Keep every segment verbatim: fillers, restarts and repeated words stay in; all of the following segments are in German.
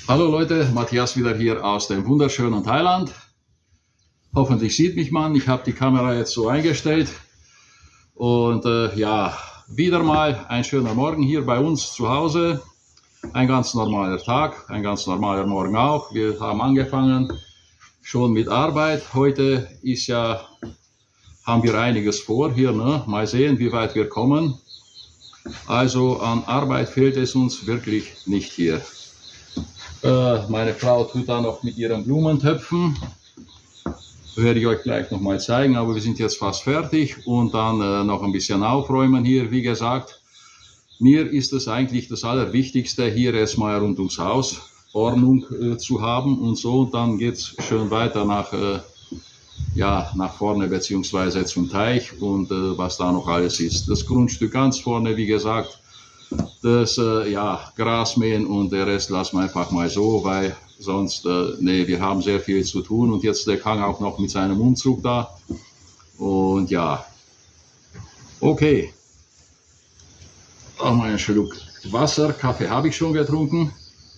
Hallo Leute, Matthias wieder hier aus dem wunderschönen Thailand. Hoffentlich sieht mich man. Ich habe die Kamera jetzt so eingestellt. Und äh, ja, wieder mal ein schöner Morgen hier bei uns zu Hause. Ein ganz normaler Tag, ein ganz normaler Morgen auch. Wir haben angefangen schon mit Arbeit. Heute ist ja, haben wir einiges vor hier, ne? Mal sehen, wie weit wir kommen. Also an Arbeit fehlt es uns wirklich nicht hier. Äh, meine Frau tut da noch mit ihren Blumentöpfen. Werde ich euch gleich noch mal zeigen, aber wir sind jetzt fast fertig und dann äh, noch ein bisschen aufräumen hier. Wie gesagt, mir ist es eigentlich das Allerwichtigste, hier erstmal rund ums Haus Ordnung äh, zu haben und so. Und dann geht es schön weiter nach, äh, ja, nach vorne beziehungsweise zum Teich und äh, was da noch alles ist. Das Grundstück ganz vorne, wie gesagt, das äh, ja, Gras mähen und der Rest lassen wir einfach mal so, weil sonst, äh, nee, wir haben sehr viel zu tun und jetzt der Kang auch noch mit seinem Umzug da. Und ja, okay. Auch mal einen Schluck Wasser, Kaffee habe ich schon getrunken.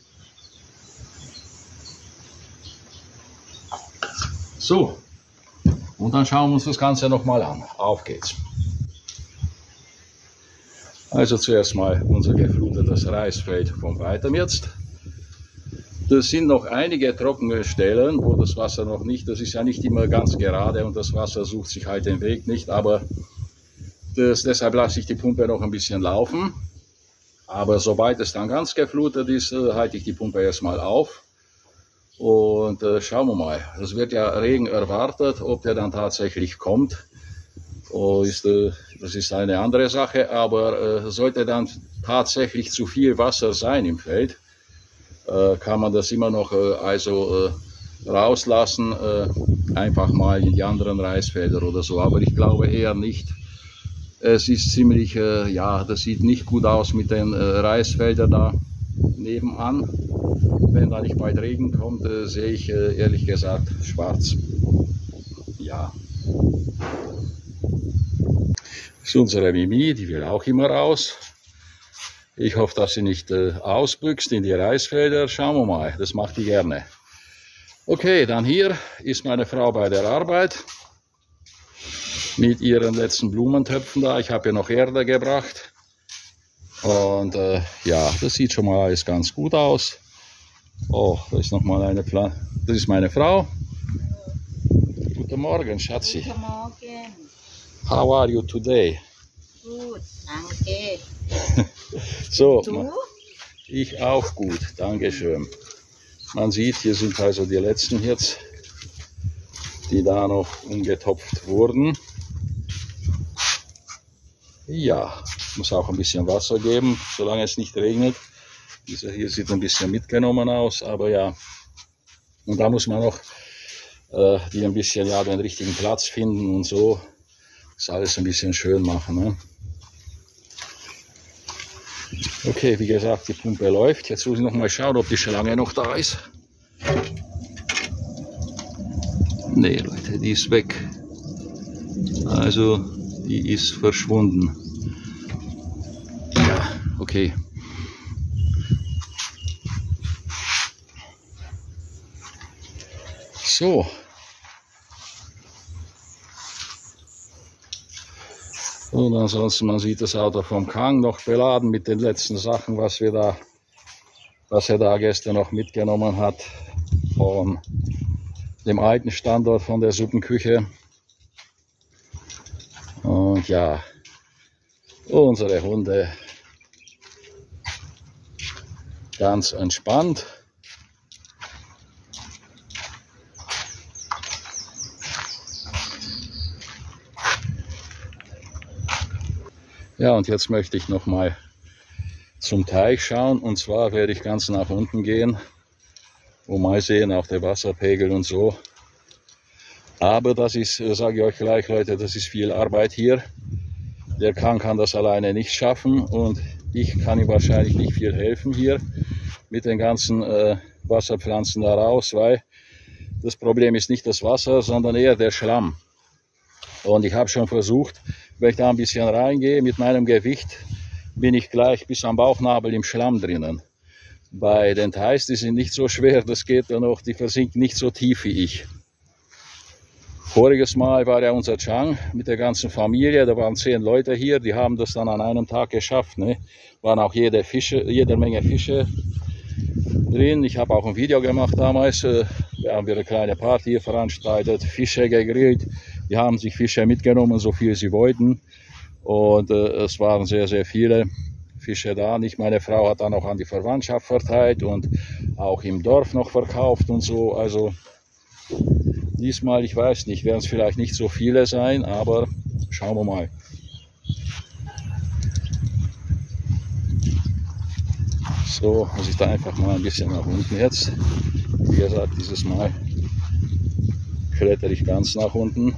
So, und dann schauen wir uns das Ganze nochmal an. Auf geht's. Also zuerst mal unser geflutetes Reisfeld von weitem jetzt. Das sind noch einige trockene Stellen, wo das Wasser noch nicht, das ist ja nicht immer ganz gerade und das Wasser sucht sich halt den Weg nicht, aber das, deshalb lasse ich die Pumpe noch ein bisschen laufen. Aber sobald es dann ganz geflutet ist, halte ich die Pumpe erstmal auf und äh, schauen wir mal. Es wird ja Regen erwartet, ob der dann tatsächlich kommt. Oh, ist, äh, das ist eine andere Sache, aber äh, sollte dann tatsächlich zu viel Wasser sein im Feld, äh, kann man das immer noch äh, also äh, rauslassen, äh, einfach mal in die anderen Reisfelder oder so, aber ich glaube eher nicht. Es ist ziemlich, äh, ja, das sieht nicht gut aus mit den äh, Reisfeldern da nebenan. Wenn da nicht bald Regen kommt, äh, sehe ich äh, ehrlich gesagt schwarz. Ja. Das ist unsere Mimi, die will auch immer raus. Ich hoffe, dass sie nicht äh, ausbüchst in die Reisfelder. Schauen wir mal, das macht die gerne. Okay, dann hier ist meine Frau bei der Arbeit mit ihren letzten Blumentöpfen da. Ich habe ihr noch Erde gebracht. Und äh, ja, das sieht schon mal alles ganz gut aus. Oh, da ist noch mal eine Pflanze. Das ist meine Frau. Guten Morgen, Schatzi. Guten Morgen. How are you today? Gut, danke. So, Du? ich auch gut, Dankeschön. Man sieht, hier sind also die letzten jetzt, die da noch umgetopft wurden. Ja, muss auch ein bisschen Wasser geben, solange es nicht regnet. Dieser hier sieht ein bisschen mitgenommen aus, aber ja. Und da muss man noch äh, die ein bisschen, ja, den richtigen Platz finden und so. Das alles ein bisschen schön machen. Ne? Okay, wie gesagt, die Pumpe läuft. Jetzt muss ich noch mal schauen, ob die Schlange noch da ist. Nee, Leute, die ist weg. Also, die ist verschwunden. Ja, okay. So. Und ansonsten, man sieht das Auto vom Kang noch beladen mit den letzten Sachen, was wir da, was er da gestern noch mitgenommen hat von dem alten Standort von der Suppenküche. Und ja, unsere Hunde ganz entspannt. Ja, und jetzt möchte ich noch mal zum Teich schauen, und zwar werde ich ganz nach unten gehen und mal sehen, auch der Wasserpegel und so. Aber das ist, sage ich euch gleich, Leute, das ist viel Arbeit hier. Der Kang kann das alleine nicht schaffen und ich kann ihm wahrscheinlich nicht viel helfen hier mit den ganzen äh, Wasserpflanzen da raus, weil das Problem ist nicht das Wasser, sondern eher der Schlamm. Und ich habe schon versucht, wenn ich da ein bisschen reingehe mit meinem Gewicht, bin ich gleich bis am Bauchnabel im Schlamm drinnen. bei den Thais, die sind nicht so schwer, das geht dann noch, die versinken nicht so tief wie ich. Voriges Mal war ja unser Chang mit der ganzen Familie, da waren zehn Leute hier, die haben das dann an einem Tag geschafft. Ne? Waren auch jede, Fische, jede Menge Fische drin. Ich habe auch ein Video gemacht damals, äh, da haben wir eine kleine Party veranstaltet, Fische gegrillt. Die haben sich Fische mitgenommen, so viel sie wollten. Und äh, es waren sehr, sehr viele Fische da. Nicht meine Frau hat dann auch an die Verwandtschaft verteilt und auch im Dorf noch verkauft und so. Also diesmal, ich weiß nicht, werden es vielleicht nicht so viele sein, aber schauen wir mal. So, muss ich da einfach mal ein bisschen nach unten jetzt. Wie gesagt, dieses Mal klettere ich ganz nach unten.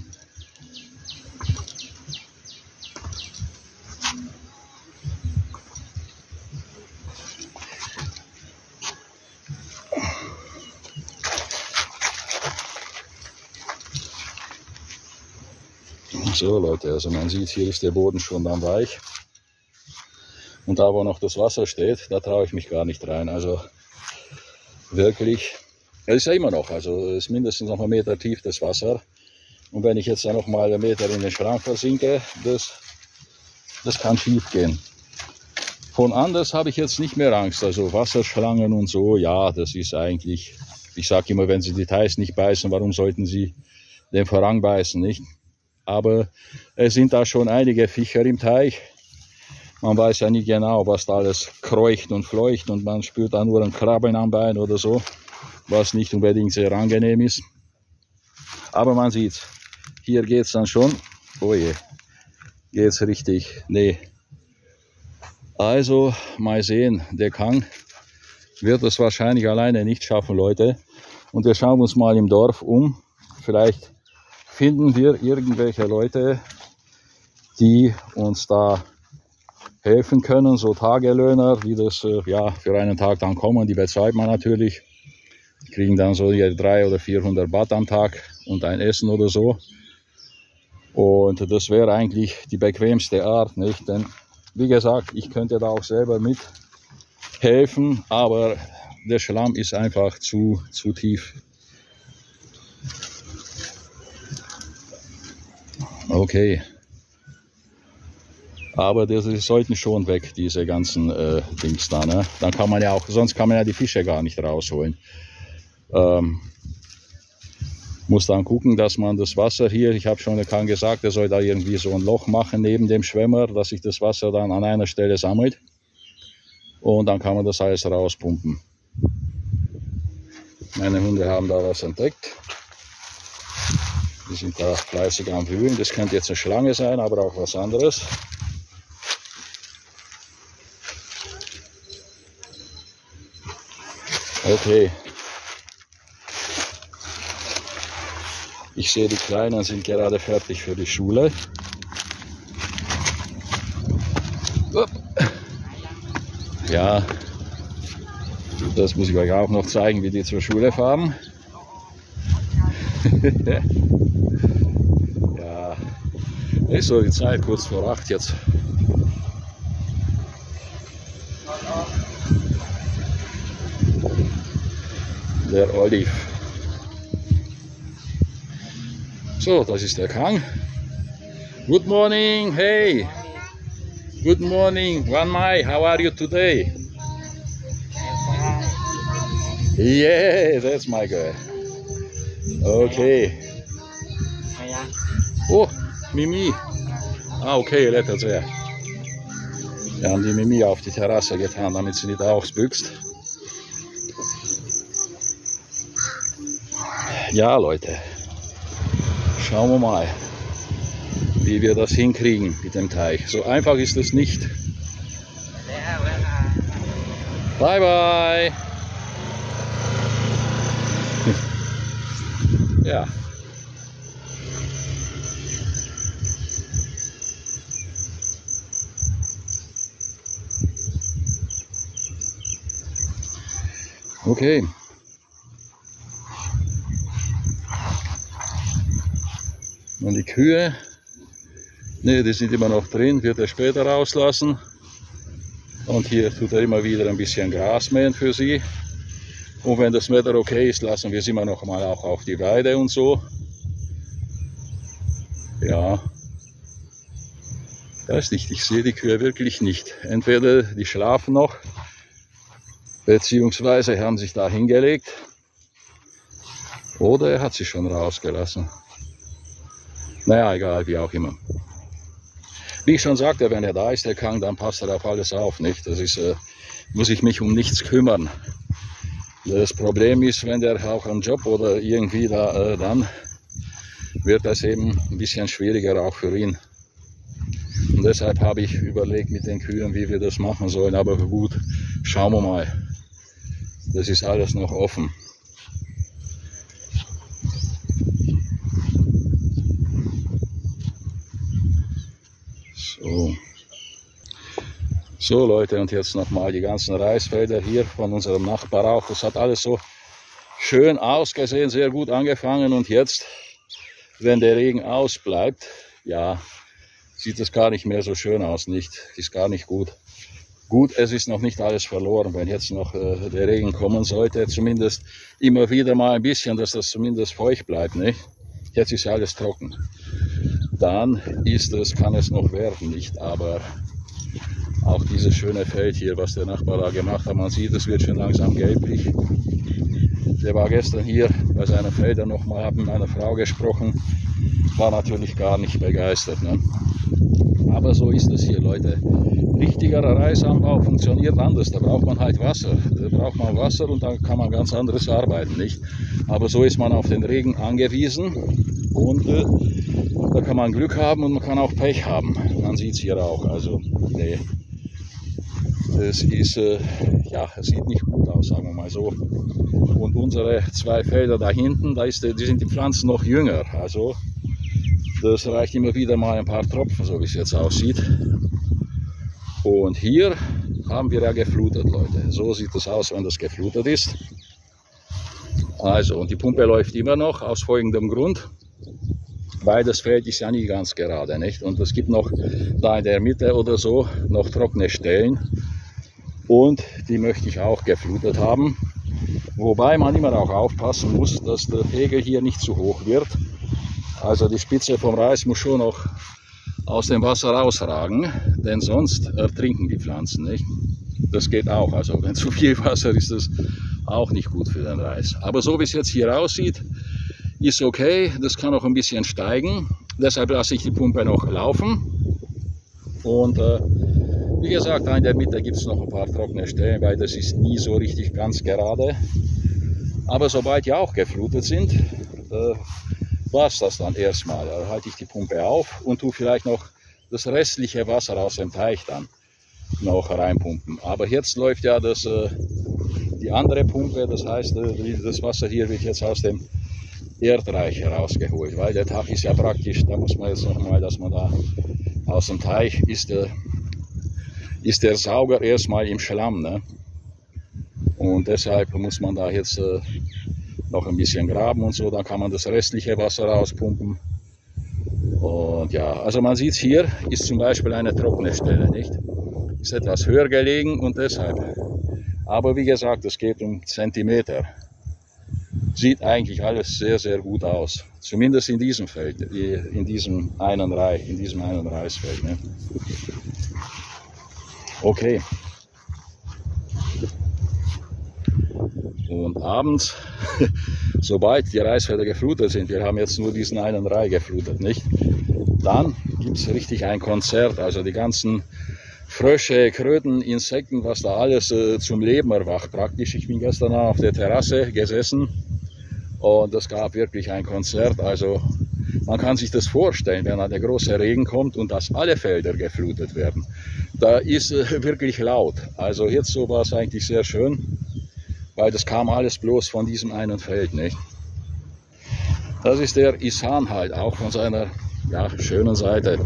So Leute, also man sieht, hier ist der Boden schon dann weich. Und da, wo noch das Wasser steht, da traue ich mich gar nicht rein. Also wirklich, es ist ja immer noch, also es ist mindestens noch ein Meter tief das Wasser. Und wenn ich jetzt da noch mal einen Meter in den Schrank versinke, das, das kann schief gehen. Von anders habe ich jetzt nicht mehr Angst. Also Wasserschlangen und so, ja, das ist eigentlich, ich sage immer, wenn sie die Thais nicht beißen, warum sollten sie den Farang beißen, nicht? Aber es sind da schon einige Viecher im Teich. Man weiß ja nicht genau, was da alles kreucht und fleucht und man spürt da nur ein Krabbeln am Bein oder so, was nicht unbedingt sehr angenehm ist. Aber man sieht, hier geht es dann schon, oh je, geht es richtig, nee. Also mal sehen, der Kang wird es wahrscheinlich alleine nicht schaffen, Leute. Und wir schauen uns mal im Dorf um, vielleicht finden wir irgendwelche Leute, die uns da helfen können, so Tagelöhner, die das äh, ja, für einen Tag dann kommen, die bezahlt man natürlich. Die kriegen dann so dreihundert oder vierhundert Baht am Tag und ein Essen oder so. Und das wäre eigentlich die bequemste Art, nicht? Denn wie gesagt, ich könnte da auch selber mithelfen, aber der Schlamm ist einfach zu, zu tief. Okay. Aber das sollten schon weg, diese ganzen äh, Dings da. Ne? Dann kann man ja auch, sonst kann man ja die Fische gar nicht rausholen. Ähm, muss dann gucken, dass man das Wasser hier, ich habe schon Kang gesagt, er soll da irgendwie so ein Loch machen neben dem Schwemmer, dass sich das Wasser dann an einer Stelle sammelt. Und dann kann man das alles rauspumpen. Meine Hunde haben da was entdeckt. Die sind da fleißig am Wühlen. Das könnte jetzt eine Schlange sein, aber auch was anderes. Okay. Ich sehe, die Kleinen sind gerade fertig für die Schule. Ja, das muss ich euch auch noch zeigen, wie die zur Schule fahren. Ja, ist so die Zeit kurz vor acht jetzt. Der Olive. So, das ist der Kang. Good morning, hey. Good morning, Wan Mai, how are you today? Yeah, that's my girl. Okay. Oh, Mimi. Ah, okay, letter sehr. Wir haben die Mimi auf die Terrasse getan, damit sie nicht ausbüchst. Ja, Leute. Schauen wir mal, wie wir das hinkriegen mit dem Teich. So einfach ist es nicht. Bye, bye. Ja. Okay. Und die Kühe, ne, die sind immer noch drin, wird er später rauslassen. Und hier tut er immer wieder ein bisschen Gras mähen für sie. Und wenn das Wetter okay ist, lassen wir sie immer noch mal auch auf die Weide und so. Ja, das ist nicht, ich sehe die Kühe wirklich nicht. Entweder die schlafen noch, beziehungsweise haben sich da hingelegt, oder er hat sie schon rausgelassen. Naja, egal, wie auch immer. Wie ich schon sagte, wenn er da ist, der kann, dann passt er auf alles auf, nicht? Das ist, äh, muss ich mich um nichts kümmern. Das Problem ist, wenn der auch einen Job oder irgendwie da, äh, dann wird das eben ein bisschen schwieriger auch für ihn. Und deshalb habe ich überlegt mit den Kühen, wie wir das machen sollen. Aber gut, schauen wir mal. Das ist alles noch offen. So. So Leute, und jetzt nochmal die ganzen Reisfelder hier von unserem Nachbar auch. Das hat alles so schön ausgesehen, sehr gut angefangen, und jetzt, wenn der Regen ausbleibt, ja, sieht es gar nicht mehr so schön aus, nicht? Ist gar nicht gut. Gut, es ist noch nicht alles verloren, wenn jetzt noch äh, der Regen kommen sollte, zumindest immer wieder mal ein bisschen, dass das zumindest feucht bleibt, nicht? Jetzt ist ja alles trocken. Dann ist es, kann es noch werden, nicht? Aber auch dieses schöne Feld hier, was der Nachbar da gemacht hat, man sieht, es wird schon langsam gelblich. Der war gestern hier bei seinen Feldern nochmal, hat mit meiner Frau gesprochen, war natürlich gar nicht begeistert, ne? Aber so ist es hier, Leute. Richtiger Reisanbau funktioniert anders, da braucht man halt Wasser. Da braucht man Wasser und dann kann man ganz anderes arbeiten, nicht? Aber so ist man auf den Regen angewiesen, und äh, da kann man Glück haben und man kann auch Pech haben. Man sieht es hier auch, also nee. Es ist, äh, ja, es sieht nicht gut aus, sagen wir mal so. Und unsere zwei Felder da hinten, da ist, die sind die Pflanzen noch jünger, also das reicht immer wieder mal ein paar Tropfen, so wie es jetzt aussieht. Und hier haben wir ja geflutet, Leute. So sieht es aus, wenn das geflutet ist. Also, und die Pumpe läuft immer noch aus folgendem Grund, weil das Feld ist ja nie ganz gerade, nicht? Und es gibt noch da in der Mitte oder so noch trockene Stellen. Und die möchte ich auch geflutet haben. Wobei man immer auch aufpassen muss, dass der Pegel hier nicht zu hoch wird. Also die Spitze vom Reis muss schon noch aus dem Wasser rausragen, denn sonst ertrinken die Pflanzen, nicht? Das geht auch, also wenn zu viel Wasser ist, das auch nicht gut für den Reis. Aber so wie es jetzt hier aussieht, ist okay, das kann auch ein bisschen steigen. Deshalb lasse ich die Pumpe noch laufen. Und äh, wie gesagt, da in der Mitte gibt es noch ein paar trockene Stellen, weil das ist nie so richtig ganz gerade. Aber sobald die auch geflutet sind, äh, war es das dann erstmal. Da halte ich die Pumpe auf und tue vielleicht noch das restliche Wasser aus dem Teich dann noch reinpumpen. Aber jetzt läuft ja das, äh, die andere Pumpe, das heißt, äh, das Wasser hier wird jetzt aus dem Erdreich herausgeholt, weil der Teich ist ja praktisch, da muss man jetzt noch mal, dass man da aus dem Teich ist, der, ist der Sauger erstmal im Schlamm, ne? Und deshalb muss man da jetzt äh, noch ein bisschen graben und so, dann kann man das restliche Wasser rauspumpen. Und ja, also man sieht hier, ist zum Beispiel eine trockene Stelle, nicht? Ist etwas höher gelegen und deshalb. Aber wie gesagt, es geht um Zentimeter. Sieht eigentlich alles sehr, sehr gut aus. Zumindest in diesem Feld, in diesem einen Reis, in diesem einen Reisfeld, ne? Okay. Und abends, sobald die Reisfelder geflutet sind, wir haben jetzt nur diesen einen Reih geflutet, nicht? Dann gibt es richtig ein Konzert, also die ganzen Frösche, Kröten, Insekten, was da alles äh, zum Leben erwacht praktisch. Ich bin gestern auf der Terrasse gesessen und es gab wirklich ein Konzert, also man kann sich das vorstellen, wenn dann der große Regen kommt und dass alle Felder geflutet werden. Da ist äh, wirklich laut, also jetzt so war es eigentlich sehr schön. Weil das kam alles bloß von diesem einen Feld, nicht? Das ist der Isan halt, auch von seiner ja, schönen Seite.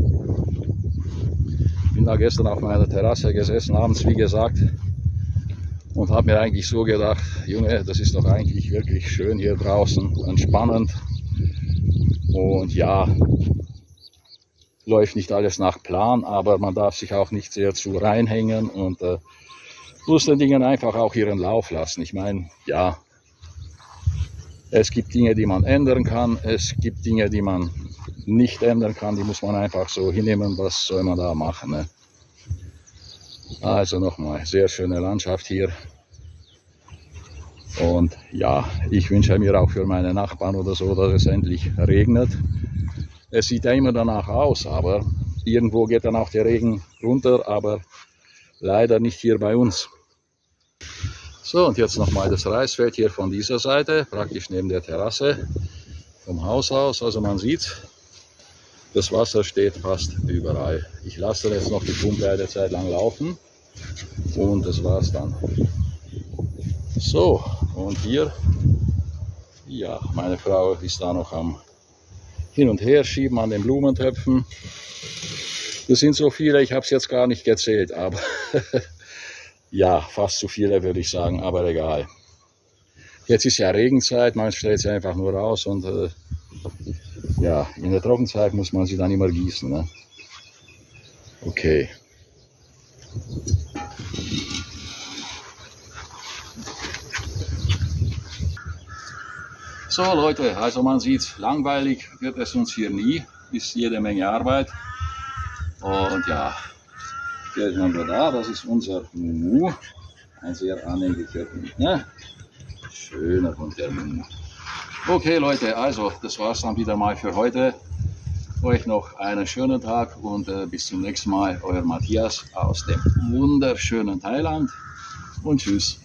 Ich bin da gestern auf meiner Terrasse gesessen, abends wie gesagt, und habe mir eigentlich so gedacht, Junge, das ist doch eigentlich wirklich schön hier draußen, entspannend. Und ja, läuft nicht alles nach Plan, aber man darf sich auch nicht sehr zu reinhängen und äh, muss den Dingen einfach auch ihren Lauf lassen. Ich meine, ja, es gibt Dinge, die man ändern kann, es gibt Dinge, die man nicht ändern kann, die muss man einfach so hinnehmen, was soll man da machen, ne? Also nochmal, sehr schöne Landschaft hier. Und ja, ich wünsche mir auch für meine Nachbarn oder so, dass es endlich regnet. Es sieht ja immer danach aus, aber irgendwo geht dann auch der Regen runter, aber leider nicht hier bei uns. So, und jetzt nochmal das Reisfeld hier von dieser Seite, praktisch neben der Terrasse vom Haus aus. Also man sieht, das Wasser steht fast überall. Ich lasse jetzt noch die Pumpe eine Zeit lang laufen und das war's dann. So, und hier, ja, meine Frau ist da noch am Hin- und Herschieben an den Blumentöpfen. Das sind so viele, ich habe es jetzt gar nicht gezählt, aber ja, fast zu viele würde ich sagen, aber egal. Jetzt ist ja Regenzeit, man stellt sie einfach nur raus und äh, ja, in der Trockenzeit muss man sie dann immer gießen, ne? Okay. So Leute, also man sieht, langweilig wird es uns hier nie, ist jede Menge Arbeit. Und ja, jetzt haben wir da, das ist unser Mumu, ein sehr anhänglicher Hund, ne? Schöner Hund, der Mumu. Okay Leute, also das war's dann wieder mal für heute. Euch noch einen schönen Tag und äh, bis zum nächsten Mal, euer Matthias aus dem wunderschönen Thailand und tschüss.